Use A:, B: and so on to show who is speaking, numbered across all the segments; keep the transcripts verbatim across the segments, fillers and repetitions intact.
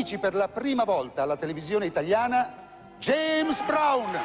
A: amici, per la prima volta alla televisione italiana, James Brown.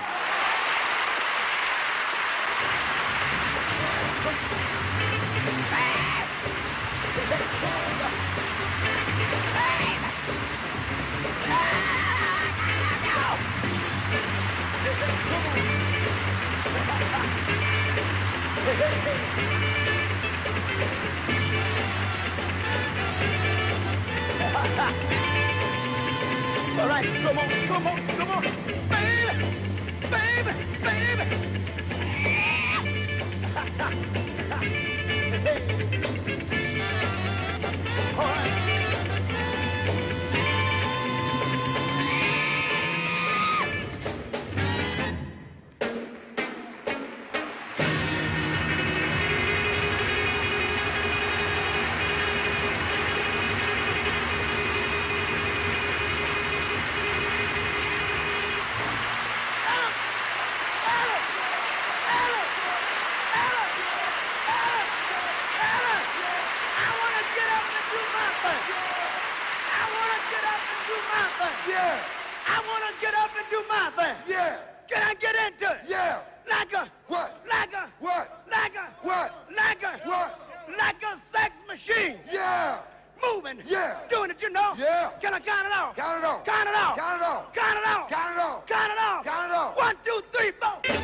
B: All right, come on, come on, come on, baby, baby, baby. All right.
A: Yeah.
B: I want to get up and do my thing.
A: Yeah.
B: Can I get into it?
A: Yeah.
B: Like a
A: What?
B: Like a
A: What?
B: Like a
A: What?
B: Like a
A: What?
B: Like a sex machine.
A: Yeah.
B: Moving.
A: Yeah.
B: Doing it, you know.
A: Yeah.
B: Can I count it off?
A: Count it off.
B: Count it off.
A: Count it off.
B: Count it off.
A: Count it off.
B: Count it off.
A: Count it off.
B: One, two, three, four. Get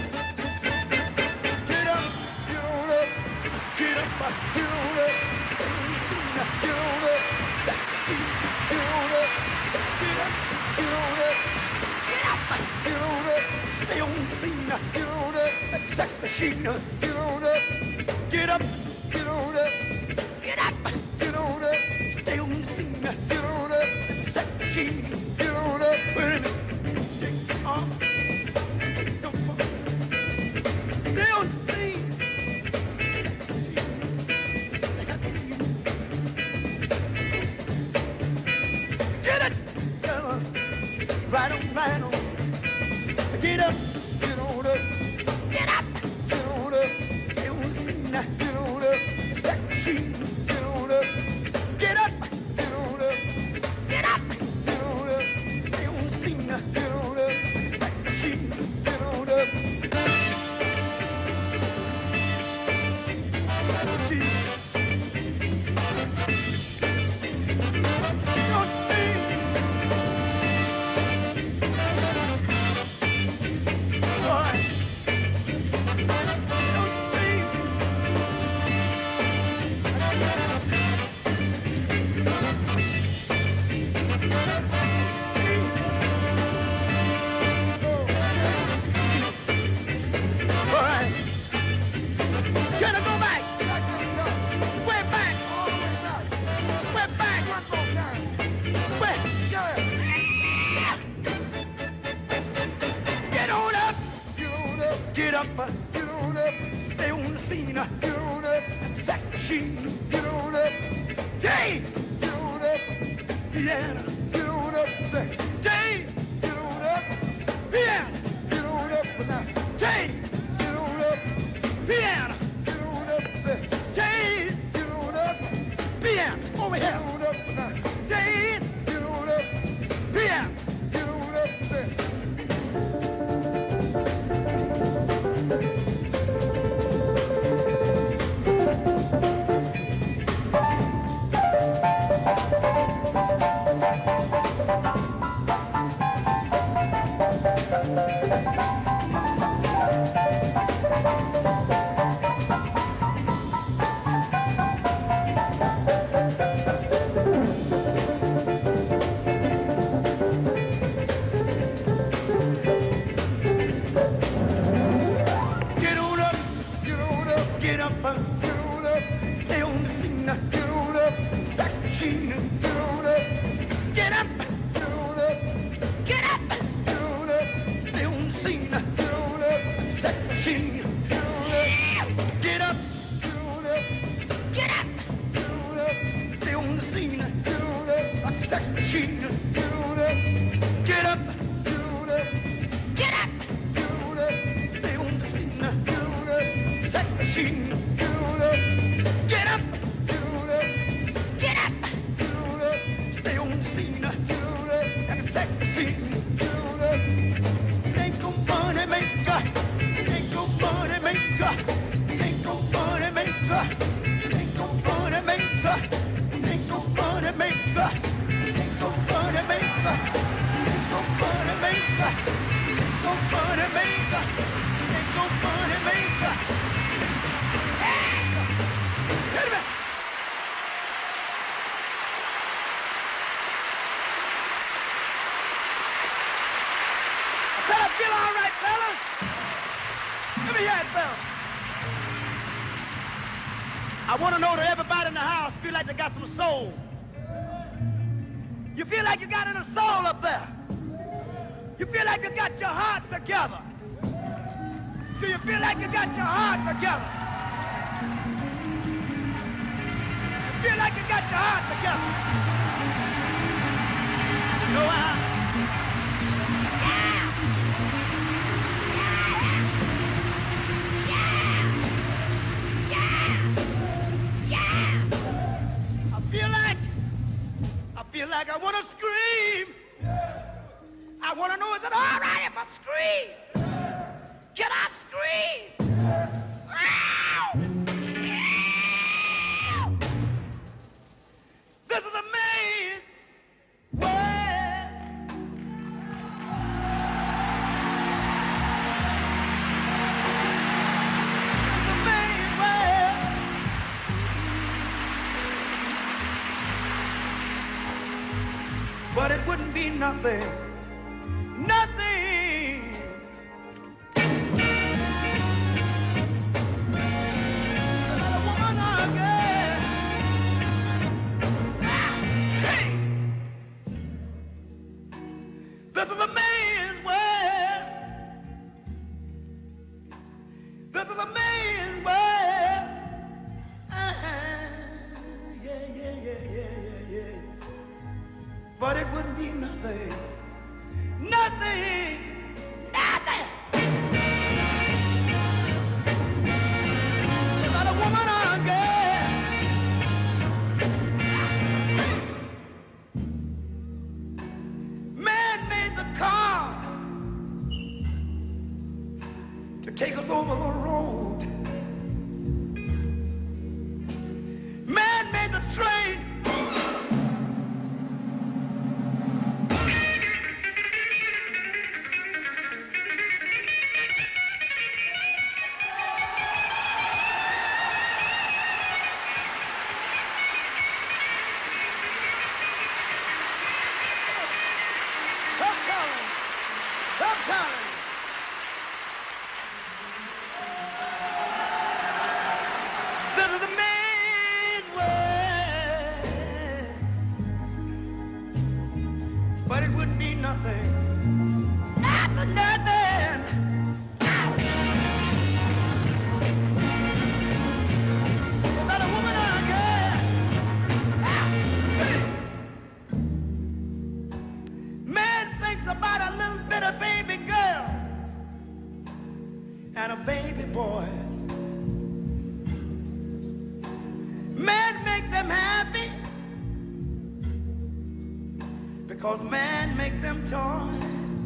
B: up.
A: Get on up.
B: Get up.
A: Get on up. Get on up.
B: Sex machine.
A: Get on up.
B: Get up.
A: Get on up.
B: Get up.
A: Get on up.
B: Stay on the scene.
A: Get on up.
B: Sex machine.
A: Get on up.
B: Get up.
A: Get on up.
B: Get up.
A: Get on up.
B: Stay on the scene.
A: Get on up.
B: Sex machine.
A: Get on up.
B: Wait a minute. Take your arm. Don't fall. Stay on the scene. Sex machine. Get it. Uh, right on, right on. Get up.
A: Get on up.
B: Get up.
A: Get on up.
B: Stay on the scene.
A: Get on up.
B: Sex machine.
A: Get on up.
B: Get up.
A: Get on up.
B: Get up.
A: Get on up.
B: Stay on the scene.
A: Get on up.
B: Sex machine.
A: Get on up.
B: Can I go back?
A: Back to the top.
B: Way back.
A: All the way back.
B: Way back.
A: One more time.
B: Way.
A: Yeah.
B: Get on up.
A: Get on up.
B: Get up.
A: Get on up.
B: Stay on the scene.
A: Get on up.
B: Sex machine.
A: Get on up.
B: Dave.
A: Get on up.
B: Piano.
A: Get on up. Say.
B: Dave.
A: Get on up.
B: Piano.
A: Get on up for now.
B: Dave.
A: Get on up.
B: Piano.
A: Get on up. Say.
B: Dave.
A: Get on up.
B: Piano. Over
A: Get
B: here.
A: on up for now.
B: Dave.
A: Get on up.
B: Piano.
A: Get on up. Say.
B: Get on up.
A: Get on up.
B: Get up.
A: Get on up.
B: Stay on the scene.
A: Get on up.
B: Sex machine.
A: Get on up.
B: Get up.
A: Get on up.
B: Get up.
A: Get on up.
B: Stay on the scene.
A: Get on up.
B: Sex machine.
A: Get on up.
B: Get up.
A: Get on up.
B: Get up.
A: Get on up.
B: Stay on the scene.
A: Get on up.
B: Sex machine.
A: Get on up.
B: Get up.
A: Get on up.
B: Get up.
A: Get on up.
B: Stay on the scene.
A: Get on up.
B: Sex machine.
A: Get on up.
B: Get up.
A: Get on up.
B: Get up.
A: Get on up.
B: Stay on the scene.
A: Get on up.
B: me hear it, fellas. I want to know that everybody in the house feel like they got some soul. You feel like you got a soul up there. You feel like you got your heart together. Do you feel like you got your heart together? You feel like you got your heart together. You know how? I feel like I want to scream. I want to know, is it all right if I scream? Can I scream? This is a man's world. This is a man's world. But it wouldn't be nothing, nothing. Without a woman or a girl. Ah, hey. This is a man's world. This is a man's world. Uh-huh. Yeah, yeah, yeah, yeah, yeah, yeah. But it wouldn't be nothing, nothing, nothing. Without a woman or a girl. Man made the cars to take us over the road. Man made the train and a baby boys. Men make them happy because man make them toys.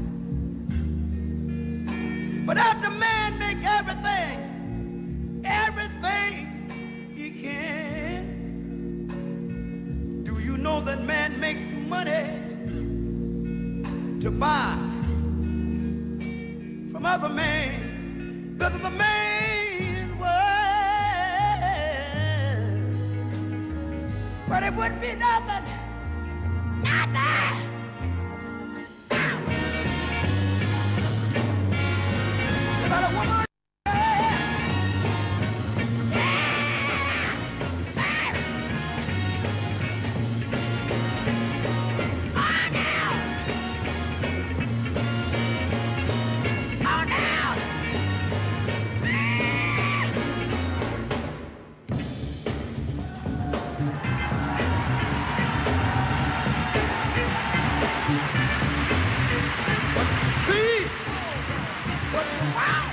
B: But after man make everything, everything he can, do you know that man makes money to buy from other men? This is a man's world, but it wouldn't be nothing, nothing. Without a woman. Wow!